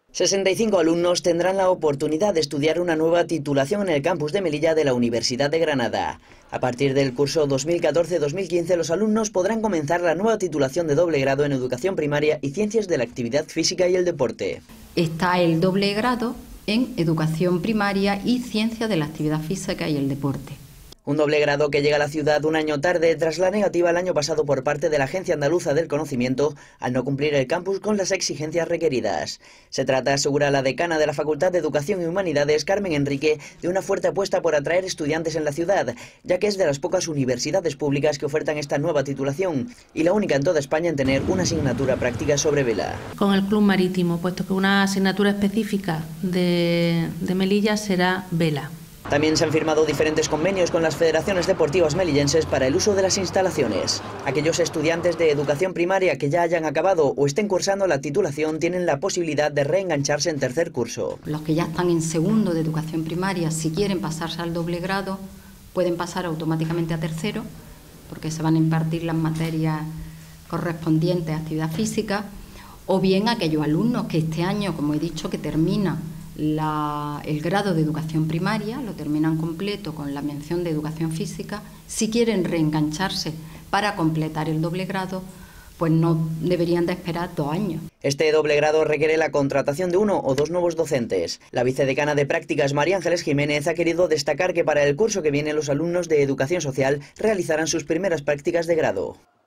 65 alumnos tendrán la oportunidad de estudiar una nueva titulación en el campus de Melilla de la Universidad de Granada. A partir del curso 2014-2015, los alumnos podrán comenzar la nueva titulación de doble grado en Educación Primaria y Ciencias de la Actividad Física y el Deporte. Está el doble grado en Educación Primaria y Ciencias de la Actividad Física y el Deporte. Un doble grado que llega a la ciudad un año tarde tras la negativa el año pasado por parte de la Agencia Andaluza del Conocimiento al no cumplir el campus con las exigencias requeridas. Se trata, asegura la decana de la Facultad de Educación y Humanidades, Carmen Enrique, de una fuerte apuesta por atraer estudiantes en la ciudad, ya que es de las pocas universidades públicas que ofertan esta nueva titulación y la única en toda España en tener una asignatura práctica sobre vela. Con el Club Marítimo, puesto que una asignatura específica de Melilla será vela. También se han firmado diferentes convenios con las federaciones deportivas melillenses para el uso de las instalaciones. Aquellos estudiantes de educación primaria que ya hayan acabado o estén cursando la titulación tienen la posibilidad de reengancharse en tercer curso. Los que ya están en segundo de educación primaria, si quieren pasarse al doble grado, pueden pasar automáticamente a tercero, porque se van a impartir las materias correspondientes a actividad física, o bien aquellos alumnos que este año, como he dicho, que termina el grado de educación primaria, lo terminan completo con la mención de educación física, si quieren reengancharse para completar el doble grado, pues no deberían de esperar 2 años. Este doble grado requiere la contratación de 1 o 2 nuevos docentes. La vicedecana de prácticas, María Ángeles Jiménez, ha querido destacar que para el curso que viene los alumnos de educación social realizarán sus primeras prácticas de grado.